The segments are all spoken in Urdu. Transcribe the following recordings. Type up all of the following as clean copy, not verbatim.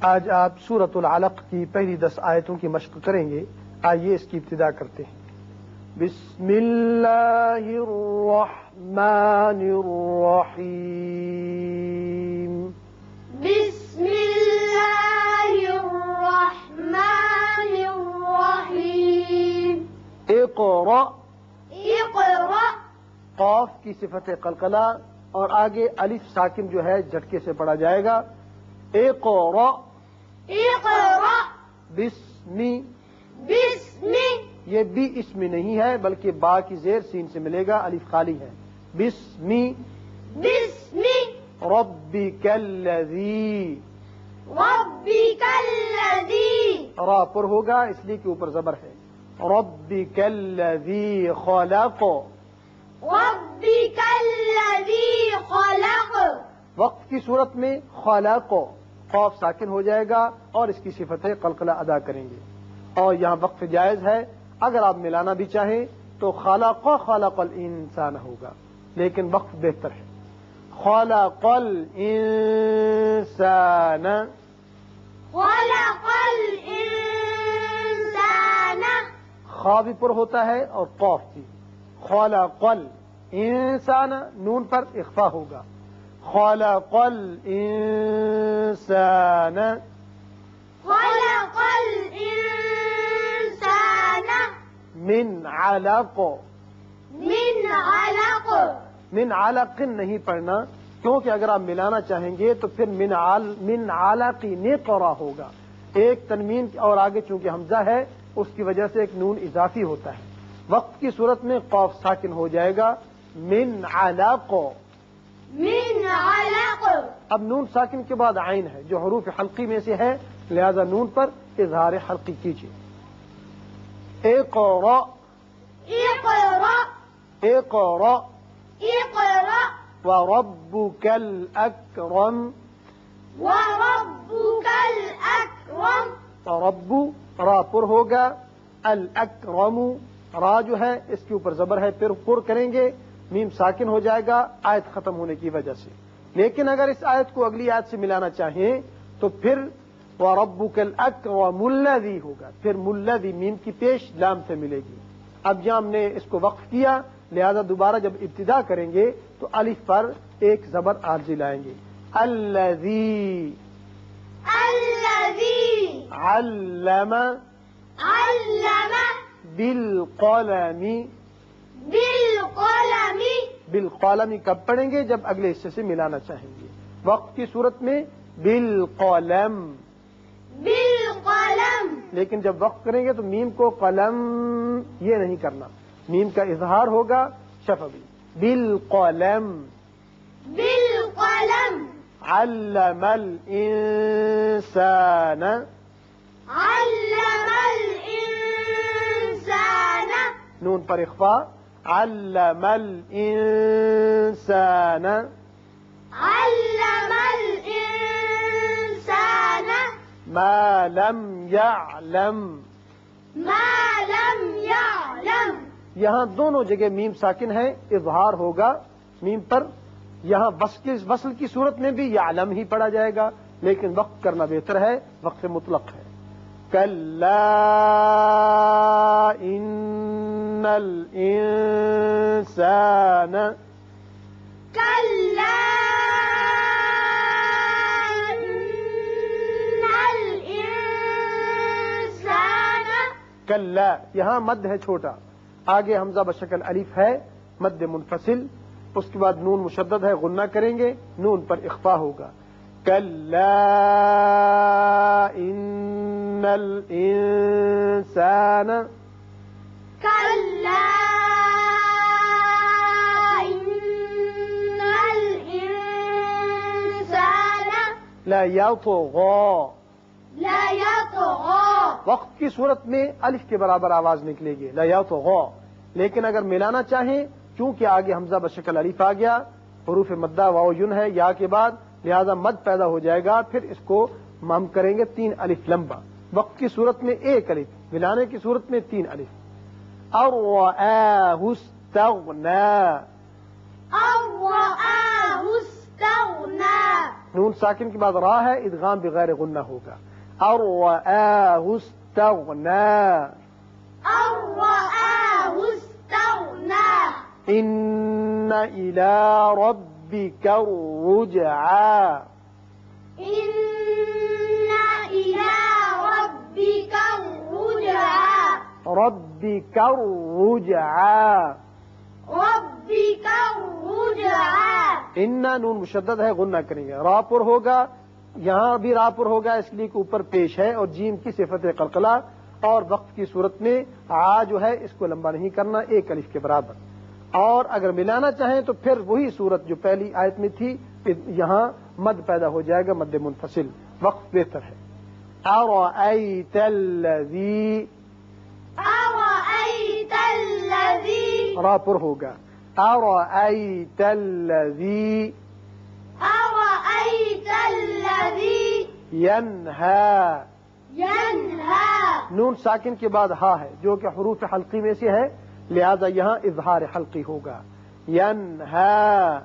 آج آپ سورۃ العلق کی پہلی 10 آیتوں کی مشق کریں گے. آئیے اس کی ابتدا کرتے ہیں. بسم اللہ الرحمن الرحیم. بسم اللہ الرحمن الرحیم. اقرأ. اقرأ. قاف کی صفت قلقلہ اور آگے الف ساکن جو ہے جھٹکے سے پڑھا جائے گا. اقرأ. اقرأ. بسمی. بسمی. یہ بھی اسم نہیں ہے بلکہ با کی زیر سین سے ملے گا، الف خالی ہے. بسمی. بسمی. ربک الذی. ربک الذی. را پر ہوگا اس لیے کہ اوپر زبر ہے. ربک الذی خلق. ربک الذی خلق. وقف کی صورت میں خلق قاف ساکن ہو جائے گا اور اس کی صفت قلقلہ ادا کریں گے. اور یہاں وقف جائز ہے، اگر آپ ملانا بھی چاہیں تو خلق خلق الانسان ہوگا، لیکن وقف بہتر ہے. خلق الانسان. خلق الانسان. خا بھی پر ہوتا ہے اور قاف بھی. خلق الانسان نون پر اخفا ہوگا. خلق الانسان. خلق الانسان. من علق. من علق. من علق نہیں پڑھنا، کیونکہ اگر آپ ملانا چاہیں گے تو پھر من علق نقرا ہوگا. ایک تنوین اور آگے چونکہ حمزہ ہے اس کی وجہ سے ایک نون اضافی ہوتا ہے. وقت کی صورت میں قاف ساکن ہو جائے گا. من علق. من علق. اب نون ساکن کے بعد عین ہے جو حروف حلقی میں سے ہے، لہذا نون پر اظہار حلقی کیجیے. اقرأ. اقرأ. اقرأ. اقرأ. وربك الأكرم. وربك الأكرم. رب را پر ہوگا. الاکرم را جو ہے اس کے اوپر زبر ہے، پھر پر کریں گے، میم ساکن ہو جائے گا آیت ختم ہونے کی وجہ سے. لیکن اگر اس آیت کو اگلی آیت سے ملانا چاہیں تو پھر وَرَبُّكَ الْأَكْرَمُ الَّذِي ہوگا، پھر مُلَّذِي میم کی پیش لام سے ملے گی. اب یہاں ہم نے اس کو وقف کیا، لہذا دوبارہ جب ابتدا کریں گے تو الف پر ایک زبر عارضی لائیں گے. الَّذِي. الذي. علم. علم. بالقلم. بالقلم. بالقلم کب پڑھیں گے؟ جب اگلے حصے سے ملانا چاہیں گے. وقت کی صورت میں بالقلم. بالقلم. لیکن جب وقت کریں گے تو میم کو قلم یہ نہیں کرنا، میم کا اظہار ہوگا شفوی. بالقلم. بالقلم. علم الانسان. علم الانسان. نون پر اخفا. علم الانسان. علم الانسان. ما لم يعلم. ما لم يعلم. یہاں دونوں جگہ میم ساکن ہے، اظہار ہوگا میم پر. یہاں وصل کی صورت میں بھی یعلم ہی پڑھا جائے گا، لیکن وقت کرنا بہتر ہے، وقت مطلق ہے. کلا ان الانسان. كلا إن الإنسان. کلا یہاں مد ہے چھوٹا، آگے حمزہ بشکل الف ہے مد منفصل، اس کے بعد نون مشدد ہے، غنہ کریں گے، نون پر اخفا ہوگا. کلا ان الانسان. كلا إن الإنسان. لا يطغى. لا يطغى. وقت کی صورت میں الف کے برابر آواز نکلے گی لا يطغى، لیکن اگر ملانا چاہیں چونکہ آگے حمزہ بشکل الف آ گیا، حروف مدہ واو یون ہے یا کے بعد، لہذا مد پیدا ہو جائے گا، پھر اس کو ہم کریں گے 3 الف لمبا. وقت کی صورت میں 1 الف، ملانے کی صورت میں 3 الف. الرآہ استغنى. الرآہ استغنى. نون ساکن کے بعد را ہے، ادغام بغیر غنہ ہوگا. ارآہ استغنا. الرآه استغنى. ان الى ربك الرجعى. إن إلى ربك الرجعى. ربك الرجعى. ربك الرجعى. انا نون مشدد ہے، غنہ کریں گے. را پر ہوگا، یہاں بھی را پر ہوگا، اس لیے کہ اوپر پیش ہے، اور جیم کی صفت قلقلہ، اور وقت کی صورت میں آ جو ہے اس کو لمبا نہیں کرنا، ایک الف کے برابر. اور اگر ملانا چاہیں تو پھر وہی صورت جو پہلی آیت میں تھی، یہاں مد پیدا ہو جائے گا، مد منفصل. وقت بہتر ہے. ارأیت الذی. أرأيت الذي. را پر ہوگا. ارأیت الذی. أرأيت الذي ینہا. ينهى. نون ساکن کے بعد ہا ہے جو کہ حروف حلقی میں سے ہے، لہذا یہاں اظہار حلقی ہوگا. ینہا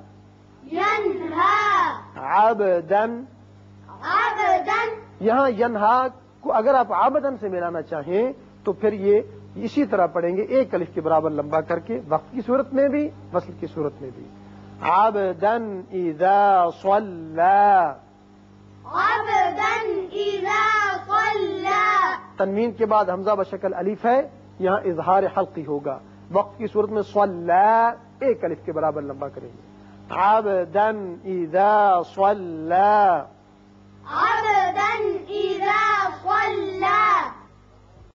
ينهى عبدن. عبدا. یہاں ینہا کو اگر آپ عبدن سے ملانا چاہیں تو پھر یہ اسی طرح پڑھیں گے، ایک الف کے برابر لمبا کر کے، وقت کی صورت میں بھی، وصل کی صورت میں بھی. عبدن اذا صلی. عبدا إذا صلى. تنوین کے بعد حمزہ بشکل الف ہے، یہاں اظہار حلقی ہوگا. وقت کی صورت میں صلی ایک الف کے برابر لمبا کریں گے. عبدا اذا صلی. عبدا إذا صلى.